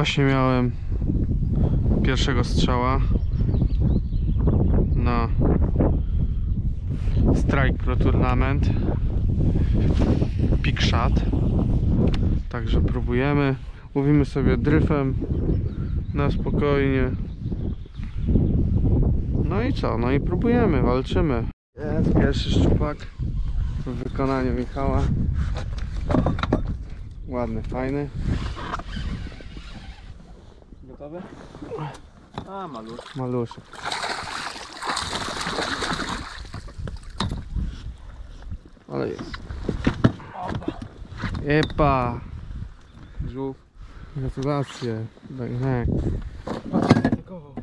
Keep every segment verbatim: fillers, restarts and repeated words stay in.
Właśnie miałem pierwszego strzała na Strike Pro Tournament Pick Shot. Także próbujemy, mówimy sobie dryfem na spokojnie. No i co? No i próbujemy, walczymy. Jest pierwszy szczupak w wykonaniu Michała. Ładny, fajny. Gotowy? A, maluszek. Maluszek. Ale jest. Epa! Żółw. Gratulacje. Tak, tak. Atakował.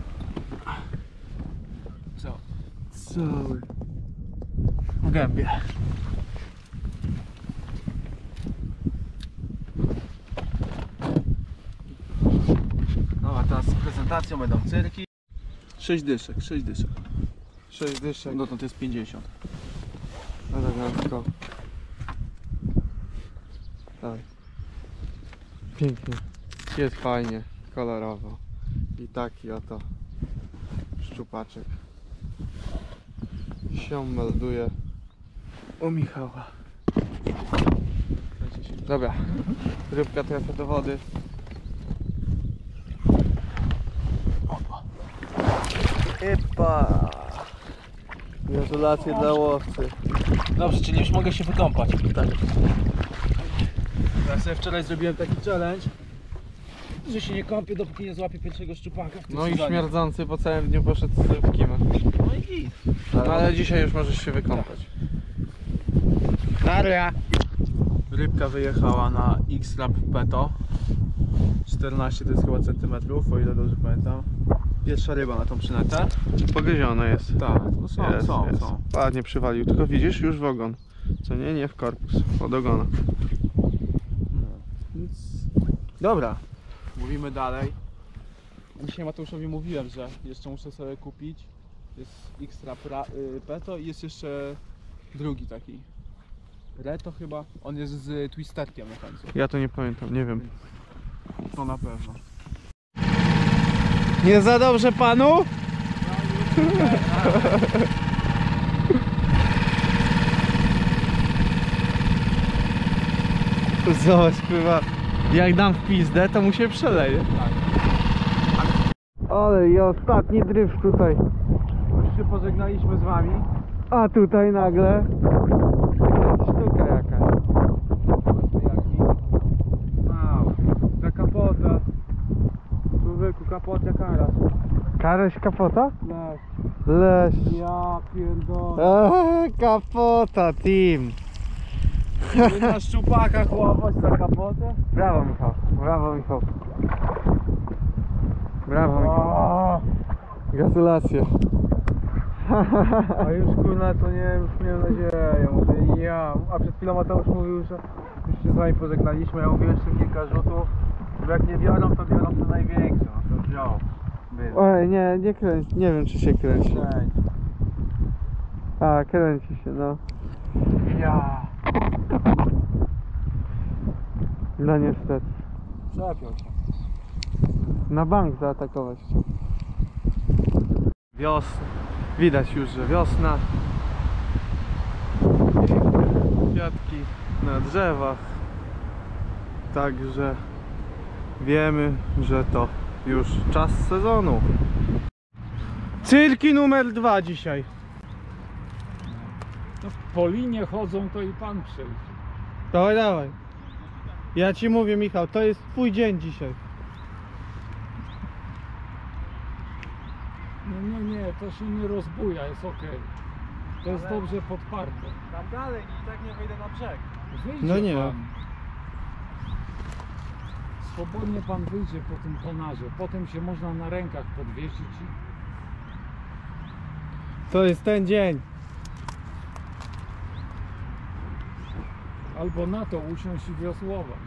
Co? Cały. W gębie. No a teraz z prezentacją będą cyrki. sześć dyszek, sześć dyszek. sześć dyszek. No to to jest pięćdziesiąt. Elegancko. Tak. Pięknie. Jest fajnie, kolorowo. I taki oto szczupaczek się melduje u Michała. Dobra, rybka trafia do wody. Opa. Epa! Gratulacje dla łowcy. Dobrze, czyli już mogę się wykąpać. Tak. Ja sobie wczoraj zrobiłem taki challenge, że się nie kąpię, dopóki nie złapię pierwszego szczupaka w tym No i sezonie. śmierdzący po całym dniu poszedł z rybkiem. No i git. No ale dzisiaj już możesz się wykąpać. Daria! Rybka wyjechała na X-Rap Peto. czternaście to jest chyba centymetrów, o ile dobrze pamiętam. Pierwsza ryba na tą przynętę. Pogryzione jest. Tak, no są, Jest, są, jest. są. Ładnie przywalił, tylko widzisz już w ogon. Co nie? Nie w korpus, od ogona. No. Więc... Dobra, mówimy dalej. Dzisiaj Mateuszowi mówiłem, że jeszcze muszę sobie kupić. Jest X-Rap y, Peto i jest jeszcze drugi taki. Reto chyba. On jest z twisterkiem na końcu. Ja to nie pamiętam, nie wiem. To na pewno. Nie za dobrze panu? Zobacz, kurwa, jak dam w pizdę, to mu się przeleje. Tak. Ale i ostatni dryf tutaj. Już się pożegnaliśmy z wami. A tutaj nagle sztuka jakaś. Jaki? Wow. Ta kapota. Człowieku, kapota karas. Karaś kapota? Leś. Leś. Ja pierdolę. Eee, kapota team. Wy na szczupakach łapać za kapotę? Brawo Michał, brawo Michał. Brawo Michał. O, Gratulacje. a już kurna to nie, już miałem nadzieję. Mówię, ja. A przed chwilą Mateusz mówił, że już się z wami pożegnaliśmy. Ja mówię jeszcze kilka rzutów. Bo jak nie biorą, to biorą to największe. No to wziął. Był. Oj, nie, nie kręci, nie wiem czy się kręci. Kręć. A, kręci się, no. Ja. No niestety. Przepiął się. Na bank zaatakować. Wiosna. Widać już, że wiosna. Kwiatki na drzewach. Także wiemy, że to już czas sezonu. Cyrki numer dwa dzisiaj. No, po linie chodzą, to i pan przyjdzie. Dawaj, dawaj. Ja ci mówię, Michał, to jest twój dzień dzisiaj. Nie, nie, nie, to się nie rozbuja, jest ok. To jest Ale- dobrze podparte. Tam dalej i tak nie wejdę na brzeg. Wyjdzie No nie. pan. Swobodnie pan wyjdzie po tym ponarze. Potem się można na rękach podwiesić i... To jest ten dzień. albo na to usiąść i wiosłować.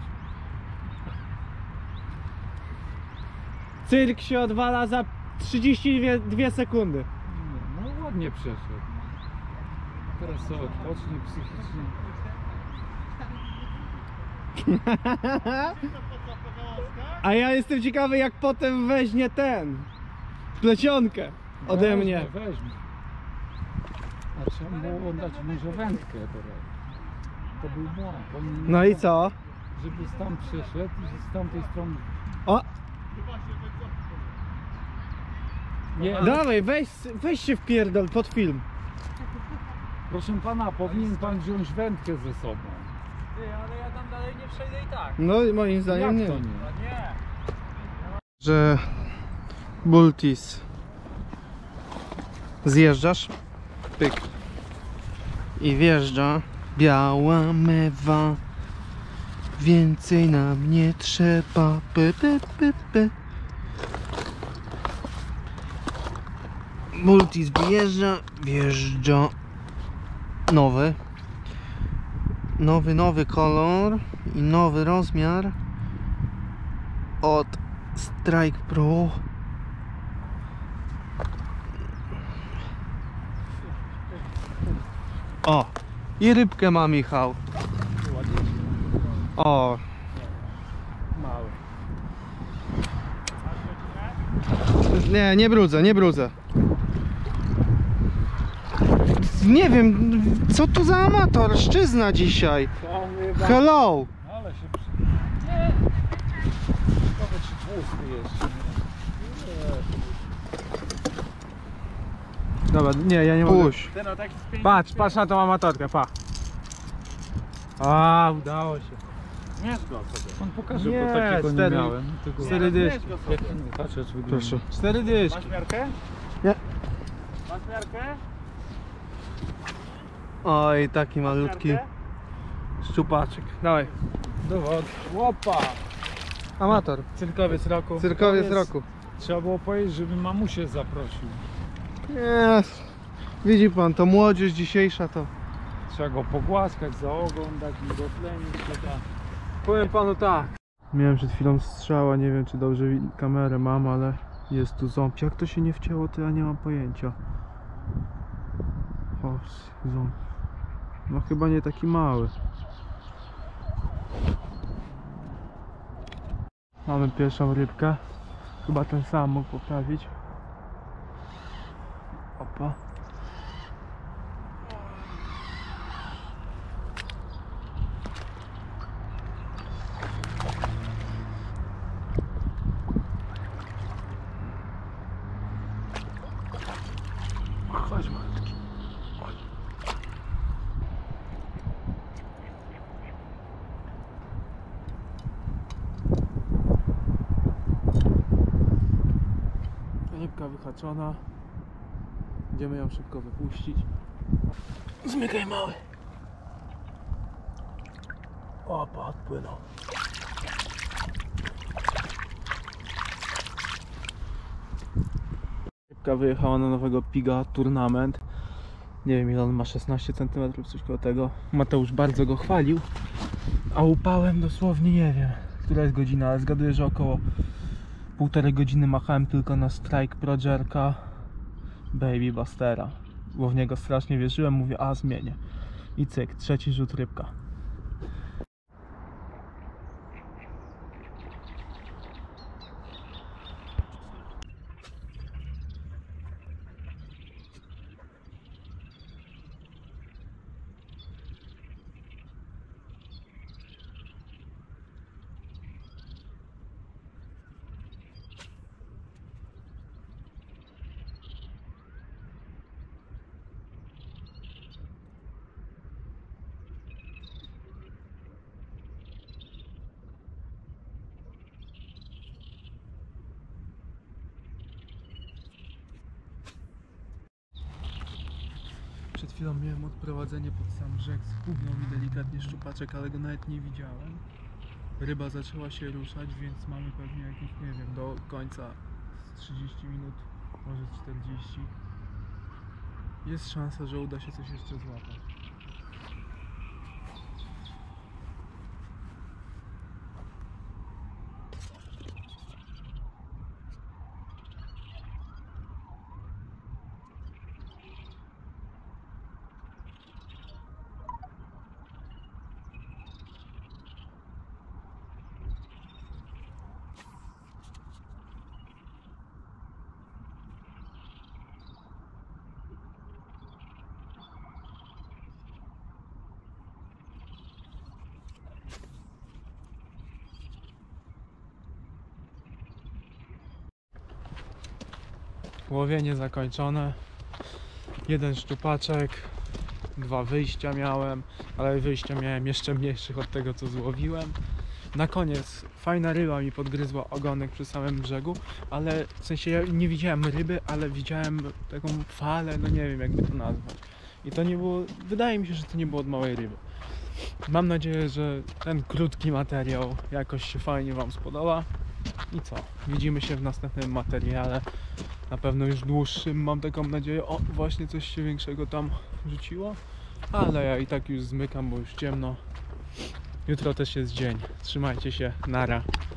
Cyrk się odwala za trzydzieści dwie sekundy. No, no ładnie przeszedł. Teraz sobie odpocznie psychicznie. A ja jestem ciekawy, jak potem weźmie ten plecionkę ode Weźmie, mnie. Weźmie. A trzeba było dać może wędkę teraz. To był błąd. Powinien- No i co? Żeby tam przyszedł i z tamtej strony. O, Nie, dawaj, weź, weź się wpierdol pod film. proszę pana, powinien pan wziąć wędkę ze sobą. Ty, ale ja tam dalej nie przejdę i tak. No moim zdaniem Jak nie. to nie? A nie. Że Bultis zjeżdżasz, pyk i wjeżdża biała mewa, więcej nam nie trzeba, py, py, py, py. Bultis wjeżdża, wjeżdża nowy nowy, nowy kolor i nowy rozmiar od Strike Pro. O! I rybkę ma Michał. O! Mały. Nie, nie brudzę, nie brudzę. Nie wiem, co tu za amatorszczyzna dzisiaj. Hello! Ale się przy... Nie! Ciekawe czy tłusty jeszcze. Dobra, nie, ja nie mogę. Puść. Ty no tak z pięć... Patrz, patrz na tą amatorkę, pa. A, udało się. Mierz go sobie. On pokaże, Nie, bo takiego cztery- nie miałem. Tego... cztery dyszki. Mierz go sobie. Patrz, jak wygląda. Proszę. Cztery dyszki. Masz miarkę? Nie. Masz miarkę? Oj, taki malutki Miarkę? szczupaczek. Dawaj. Dowód. Łopa! Amator. Cyrkowiec roku. Cyrkowiec roku. Trzeba było powiedzieć, żeby mamusię zaprosił. Nie. Widzi pan, to młodzież dzisiejsza to. Trzeba go pogłaskać za ogon, dać mu dotlenić się da. Powiem panu tak. Miałem przed chwilą strzała, nie wiem czy dobrze wi- kamerę mam, ale jest tu ząb. Jak to się nie wcięło, to ja nie mam pojęcia. O, ząb. No chyba nie taki mały. Mamy pierwszą rybkę. Chyba ten sam mógł poprawić. Opa. Chodź malutki. Chodź. Rybka wyhaczona. Będziemy ją szybko wypuścić. Zmykaj mały. Opa, odpłynął. Rybka wyjechała na nowego Piga Tournament. Nie wiem ile on ma, szesnaście centymetrów, coś koło tego. Mateusz bardzo go chwalił. A upałem dosłownie nie wiem, która jest godzina, ale zgaduję, że około półtorej godziny machałem tylko na Strike Pro Jerka Baby Bustera. Bo w niego strasznie wierzyłem, mówię, a zmienię. I cyk, trzeci rzut rybka. Przed chwilą miałem odprowadzenie pod sam brzeg, spównął mi delikatnie szczupaczek, ale go nawet nie widziałem. Ryba zaczęła się ruszać, więc mamy pewnie jakieś, nie wiem, do końca trzydzieści minut, może czterdzieści. Jest szansa, że uda się coś jeszcze złapać. łowienie zakończone. Jeden szczupaczek, dwa wyjścia miałem, ale wyjścia miałem jeszcze mniejszych od tego, co złowiłem. Na koniec fajna ryba mi podgryzła ogonek przy samym brzegu, ale w sensie ja nie widziałem ryby, ale widziałem taką falę, no nie wiem jakby to nazwać. I to nie było, wydaje mi się, że to nie było od małej ryby. Mam nadzieję, że ten krótki materiał jakoś się fajnie Wam spodoba. I co? Widzimy się w następnym materiale. Na pewno już dłuższym, mam taką nadzieję. O, właśnie coś się większego tam rzuciło. Ale ja i tak już zmykam, bo już ciemno. Jutro też jest dzień. Trzymajcie się. Nara.